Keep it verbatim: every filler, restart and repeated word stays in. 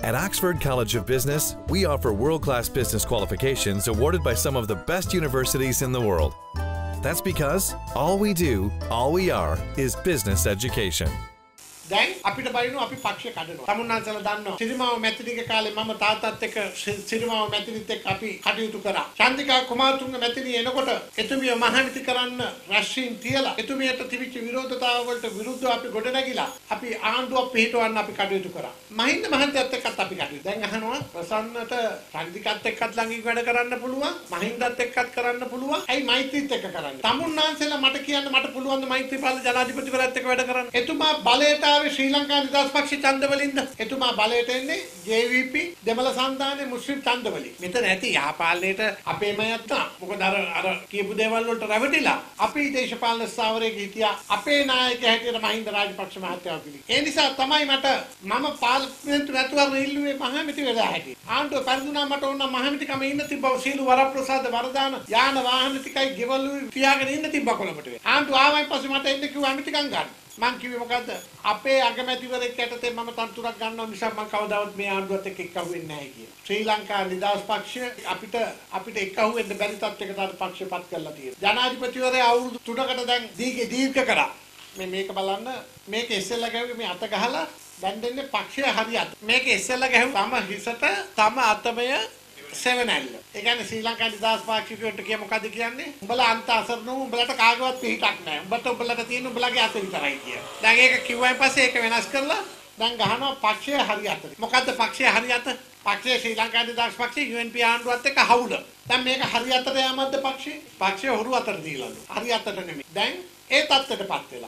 At Oxford College of Business, we offer world-class business qualifications awarded by some of the best universities in the world. That's because all we do, all we are, is business education. දැන් අපිට බයිනු අපි පක්ෂය කඩනවා. තමුන්නාන්සලා දන්නවා. සිරිමාව මැතිණිගේ කාලේ මම තාත්තත් එක්ක සිරිමාව මැතිණිත් එක්ක අපි කටයුතු කරා. චන්දිකා කුමාරතුංග මැතිණිය එනකොට එතුමිය මහානිති කරන්න රැස්වීම් තියලා එතුමියට තිබිච්ච විරෝධතාව වලට විරුද්ධව අපි ගොඩ නැගිලා අපි ආණ්ඩුවක් පිහිටවන්න අපි කටයුතු කරා. මහින්ද මහත්තයත් එක්කත් අපි කටයුතු. දැන් අහනවා ප්‍රසන්නට චන්දිකාත් එක්කත් ළඟින් වැඩ කරන්න පුළුවන්. මහින්දත් එක්කත් කරන්න පුළුවන්. ඇයි මෛත්‍රීත් එක්ක කරන්නේ? තමුන්නාන්සලා මට කියන්න මට පුළුවන් ද මෛත්‍රීපාල ජනාධිපතිවරයාත් එක්ක වැඩ කරන්න. එතුමා බලයට ශ්‍රී ලංකා නිදහස් පක්ෂ ඡන්දවලින්ද එතුමා බලයට එන්නේ ජේ වී පී දෙමළ සන්ධානයේ මුස්ලිම් ඡන්දවලින්. මෙතන ඇති යහපාලනයේට අපේම යත්තා. මොකද අර අර කියපු දේවල් වලට රැවටිලා අපි දේශපාලන ස්ථාවරයක හිටියා අපේ නායකයා හැටියට මහින්ද රාජපක්ෂ මහත්තයා පිළි. ඒ නිසා තමයි මට මම පාර්ලිමේන්තු නැතුවම ඉල්ලුවේ මහමැති වෙලා හැටියට. ආණ්ඩුව පරිදුනා මට ඕන මහමැතිකම ඉන්න තිබ්බව සීළු වරප්‍රසාද වරදාන යාන වාහන ටිකයි ගෙවලු තියාගෙන ඉන්න තිබ්බ කොළඹට. ආණ්ඩුව ආවයින් පස්සේ මට එන්න කිව්වා ඇමතිකම් ගන්න. මං කිව්වේ මොකද්ද අපේ අගමැතිවරයෙක් යටතේ මම තනතුරක් ගන්නවා නිසා මම කවදාවත් මේ ආණ්ඩුවත් එක්ක එක්කහුව වෙන්නේ නැහැ කියලා. ශ්‍රී ලංකා නිදහස් පක්ෂය අපිට අපිට එක්කහුව වෙන්න බැරි තත්යකට අර පක්ෂපත් කරලා තියෙනවා. ජනාධිපතිවරයා අවුරුදු තුනකට දැන් දීර්ඝ දීර්ඝ කරා. මේ මේක බලන්න මේක ඉස්සෙල්ලා ගැහුවේ මේ අත ගහලා දැන් දෙන්නේ පක්ෂය හරියට. මේක ඉස්සෙල්ලා ගැහුව තම හිසට තම අතමය සෙවනැල්ල. ඒ කියන්නේ ශ්‍රී ලංකා නිදහස් පාක්ෂිකයන්ට කිය මොකද්ද කියන්නේ? උඹලා අන්ත අසරණ වූ උඹලට කාගවත් පිටක් නැහැ. උඹට උඹලට තියෙන උඹලගේ අත විතරයි කිය. දැන් ඒක කිව්වයින් පස්සේ ඒක වෙනස් කරලා දැන් ගහනවා පක්ෂය හරියට. මොකද්ද පක්ෂය හරියට? පක්ෂය ශ්‍රී ලංකා නිදහස් පක්ෂය යූ එන් පී ආණ්ඩුවත් එක්ක හවුල. දැන් මේක හරියටට යෑමක්ද පක්ෂය? පක්ෂය හොරු අතට දීලාලු. හරියටට නෙමෙයි. දැන් ඒ තත්ත්වයටපත් වෙලා